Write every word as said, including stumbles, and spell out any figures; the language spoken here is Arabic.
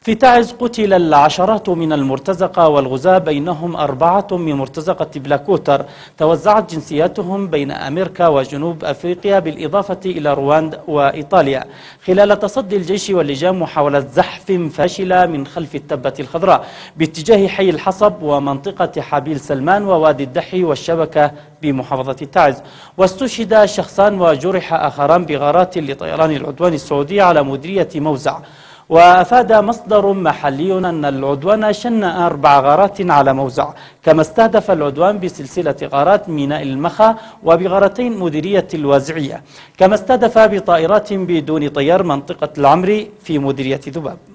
في تعز قتل العشرات من المرتزقة والغزاة، بينهم أربعة من مرتزقة بلاكوتر توزعت جنسياتهم بين أمريكا وجنوب أفريقيا بالإضافة إلى رواندا وإيطاليا، خلال تصدي الجيش واللجان محاولة زحف فاشلة من خلف التبة الخضراء باتجاه حي الحصب ومنطقة حبيل سلمان ووادي الدحي والشبكة بمحافظة تعز. واستشهد شخصان وجرح آخران بغارات لطيران العدوان السعودي على مديرية موزع. وأفاد مصدر محلي أن العدوان شن أربع غارات على موزع، كما استهدف العدوان بسلسلة غارات ميناء المخا وبغارتين مديرية الوازعية، كما استهدف بطائرات بدون طيار منطقة العمري في مديرية ذباب.